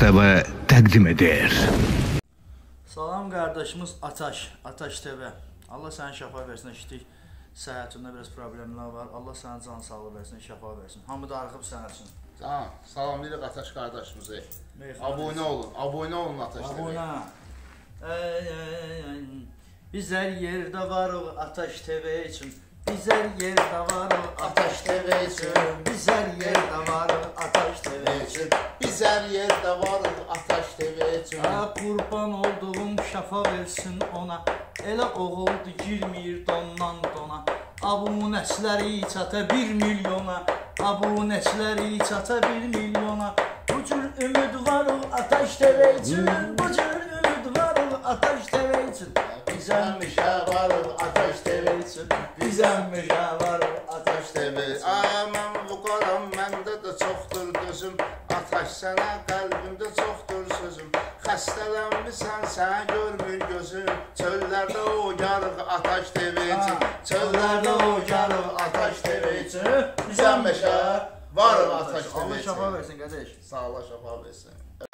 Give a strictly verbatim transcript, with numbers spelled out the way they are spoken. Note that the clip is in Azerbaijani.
T V təqdim edir. Salam qardaşımız Ataş, Ataş T V. Allah sənə şəfa versin, eşitdik. Səhhətində biraz problemlər var. Allah sənə can sağlığı versin, şəfa versin. Hamı darıxıb sənin üçün. Tamam, salamlayırıq Ataş qardaşımızı. Abunə olun, abunə olun Ataş T V. Abunə. Biz hər yerdə varıq Ataş T V üçün. Biz hər yerdə varıq Ataş T V üçün. Biz hər yerdə varıq Ataş T V üçün. Biz hər yerdə varıq Ataş T V üçün. Qurban olduğum şəfa versin ona. Elə oğuldu girmir dondan dona. Abunəçiləri çata bir milyona. Abunəçiləri çata bir milyona. Bu cür ümid varıq Ataş T V üçün. Bu cür ümid varıq Ataş T V üçün. Bizəmişə varıq Ataş T V üçün. Bizəmişə varıq Ataş T V üçün. Aman bu qalam məndə də çoxdur gözüm. Ataş sənə qəlbimdə çoxdur sözüm. Xəstələnmisən sənə görmür gözüm. Çöllərdə oynarıq Ataş T V üçün. Çöllərdə oynarıq Ataş T V üçün. Bizəmişə varıq Ataş T V üçün. Allah şəfa versin qardaş. Sağ ol, şəfa versin.